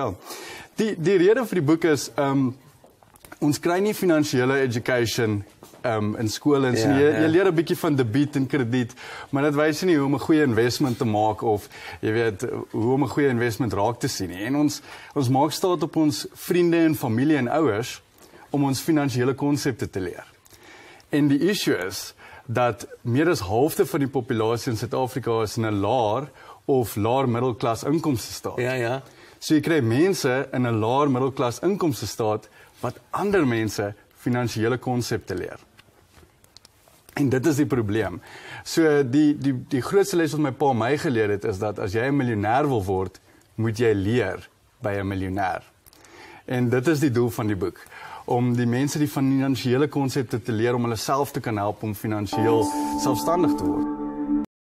Ja. Die rede vir die boek is, ons kry nie finansiële education in skole en so. Jy leer 'n bietjie van debiet en krediet, maar dit wys nie hoe om 'n goeie investment te maak of jy weet hoe om 'n goeie investment raak te sien nie. En ons maak staat op ons vriende en familie en ouers om ons finansiële konsepte te leer. En die issue is dat meer as halfte van die populasie in Suid-Afrika is in 'n laer of laer middelklas inkomstestaat. Ja. So jy kry mense in 'n laer middelklas inkomstestaat wat ander mense finansiële konsepte leer. En dit is die probleem. So die grootste les wat my pa my geleer het is dat as jy 'n miljonair wil word, moet jy leer by 'n miljonair. En dit is die doel van die boek, om die mense die finansiële konsepte te leer om hulle self te kan help om finansiëel selfstandig te word.